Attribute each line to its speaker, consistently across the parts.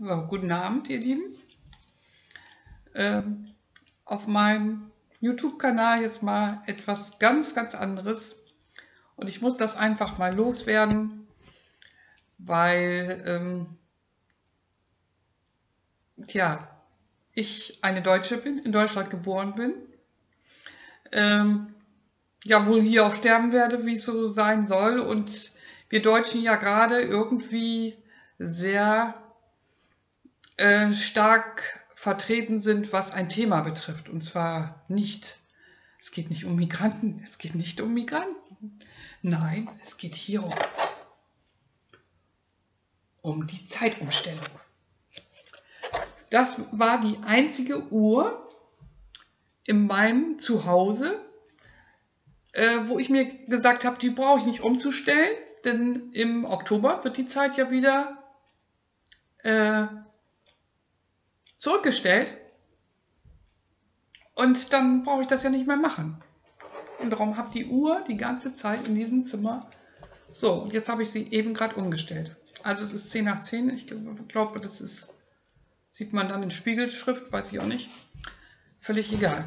Speaker 1: So, guten Abend, ihr Lieben. Auf meinem YouTube-Kanal jetzt mal etwas ganz, ganz anderes. Und ich muss das einfach mal loswerden, weil ich eine Deutsche bin, in Deutschland geboren bin. Ja, wohl hier auch sterben werde, wie es so sein soll. Und wir Deutschen ja gerade irgendwie sehr stark vertreten sind, was ein Thema betrifft. Und zwar nicht, es geht nicht um Migranten, es geht nicht um Migranten. Nein, es geht hier um die Zeitumstellung. Das war die einzige Uhr in meinem Zuhause, wo ich mir gesagt habe, die brauche ich nicht umzustellen, denn im Oktober wird die Zeit ja wieder zurückgestellt und dann brauche ich das ja nicht mehr machen. Und darum habe ich die Uhr die ganze Zeit in diesem Zimmer. So, und jetzt habe ich sie eben gerade umgestellt. Also es ist 10 nach 10. Ich glaube, das ist, sieht man dann in Spiegelschrift, weiß ich auch nicht. Völlig egal.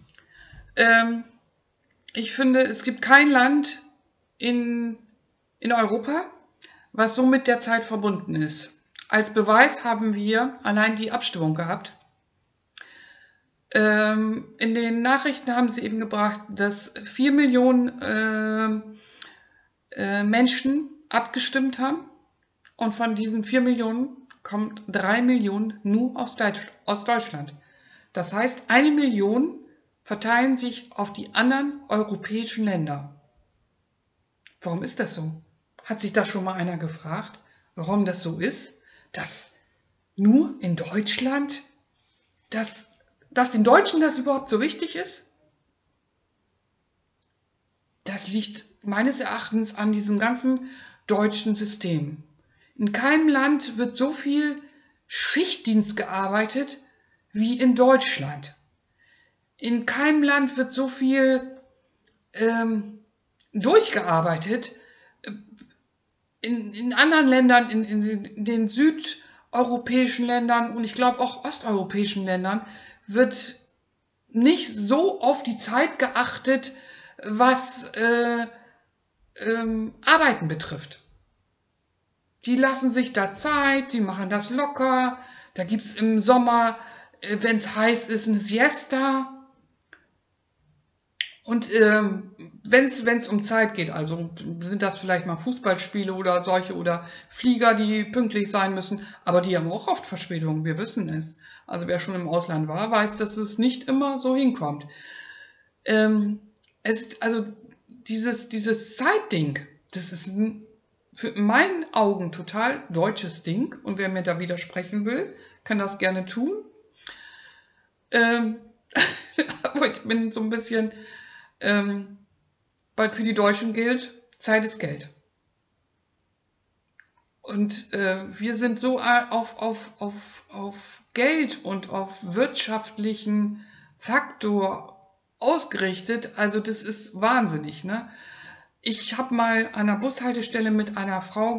Speaker 1: Ich finde, es gibt kein Land in Europa, was so mit der Zeit verbunden ist. Als Beweis haben wir allein die Abstimmung gehabt. In den Nachrichten haben sie eben gebracht, dass 4 Millionen Menschen abgestimmt haben. Und von diesen 4 Millionen kommt 3 Millionen nur aus Deutschland. Das heißt, 1 Million verteilen sich auf die anderen europäischen Länder. Warum ist das so? Hat sich das schon mal einer gefragt, warum das so ist, dass nur in Deutschland, dass den Deutschen das überhaupt so wichtig ist? Das liegt meines Erachtens an diesem ganzen deutschen System. In keinem Land wird so viel Schichtdienst gearbeitet wie in Deutschland. In keinem Land wird so viel durchgearbeitet. In anderen Ländern, in den südeuropäischen Ländern und ich glaube auch osteuropäischen Ländern, wird nicht so auf die Zeit geachtet, was Arbeiten betrifft. Die lassen sich da Zeit, die machen das locker. Da gibt es im Sommer, wenn es heiß ist, eine Siesta. Und wenn es um Zeit geht, also sind das vielleicht mal Fußballspiele oder solche oder Flieger, die pünktlich sein müssen, aber die haben auch oft Verspätungen, wir wissen es. Also wer schon im Ausland war, weiß, dass es nicht immer so hinkommt. Also dieses Zeitding, das ist für in meinen Augen total deutsches Ding und wer mir da widersprechen will, kann das gerne tun. Aber ich bin so ein bisschen... weil für die Deutschen gilt, Zeit ist Geld. Und wir sind so auf Geld und auf wirtschaftlichen Faktor ausgerichtet, also das ist wahnsinnig, ne? Ich habe mal an einer Bushaltestelle mit einer Frau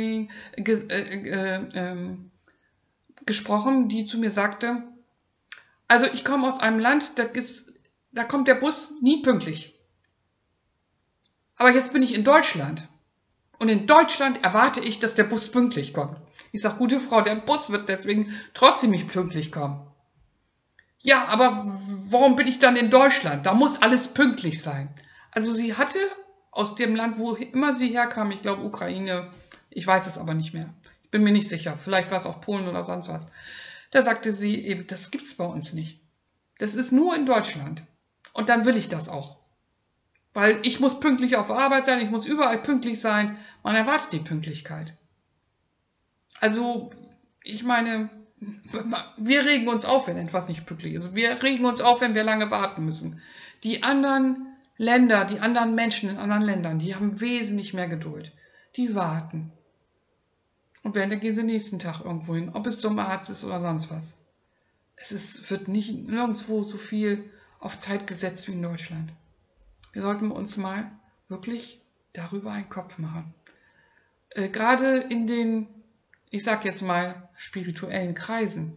Speaker 1: gesprochen, die zu mir sagte, also ich komme aus einem Land, da kommt der Bus nie pünktlich. Aber jetzt bin ich in Deutschland. Und in Deutschland erwarte ich, dass der Bus pünktlich kommt. Ich sage, gute Frau, der Bus wird deswegen trotzdem nicht pünktlich kommen. Ja, aber warum bin ich dann in Deutschland? Da muss alles pünktlich sein. Also sie hatte aus dem Land, wo immer sie herkam, ich glaube Ukraine, ich weiß es aber nicht mehr. Ich bin mir nicht sicher. Vielleicht war es auch Polen oder sonst was. Da sagte sie eben, das gibt es bei uns nicht. Das ist nur in Deutschland. Und dann will ich das auch. Weil ich muss pünktlich auf Arbeit sein, ich muss überall pünktlich sein. Man erwartet die Pünktlichkeit. Also, ich meine, wir regen uns auf, wenn etwas nicht pünktlich ist. Wir regen uns auf, wenn wir lange warten müssen. Die anderen Länder, die anderen Menschen in anderen Ländern, die haben wesentlich mehr Geduld. Die warten. Und dann gehen sie nächsten Tag irgendwo hin, ob es zum Arzt ist oder sonst was. Wird nicht nirgendwo so viel auf Zeit gesetzt wie in Deutschland. Wir sollten uns mal wirklich darüber einen Kopf machen. Gerade in den ich sag jetzt mal, spirituellen Kreisen.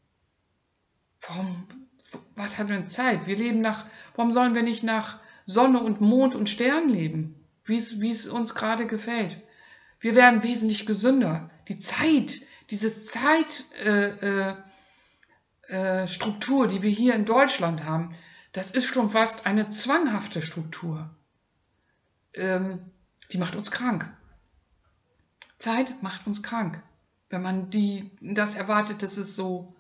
Speaker 1: Was hat denn Zeit? Warum sollen wir nicht nach Sonne und Mond und Sternen leben, wie es uns gerade gefällt? Wir werden wesentlich gesünder. Diese Zeitstruktur, die wir hier in Deutschland haben, das ist schon fast eine zwanghafte Struktur. Die macht uns krank. Zeit macht uns krank. Wenn man das erwartet, das ist so.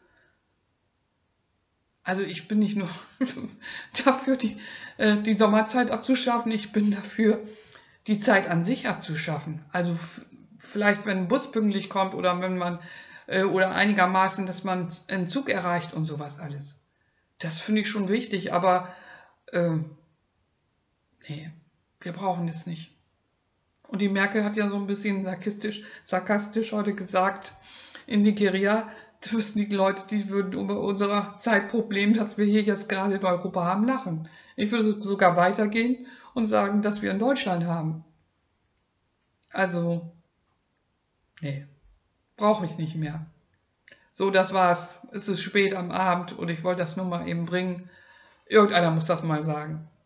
Speaker 1: Also ich bin nicht nur dafür, die Sommerzeit abzuschaffen, ich bin dafür, die Zeit an sich abzuschaffen. Also vielleicht, wenn ein Bus pünktlich kommt oder wenn man oder einigermaßen, dass man einen Zug erreicht und sowas alles. Das finde ich schon wichtig, aber nee, wir brauchen es nicht. Und die Merkel hat ja so ein bisschen sarkastisch heute gesagt, in Nigeria, das wüssten die Leute, die würden über unser Zeitproblem, das wir hier jetzt gerade in Europa haben, lachen. Ich würde sogar weitergehen und sagen, dass wir in Deutschland haben. Also, nee, brauche ich nicht mehr. So, das war's. Es ist spät am Abend und ich wollte das nur mal eben bringen. Irgendeiner muss das mal sagen.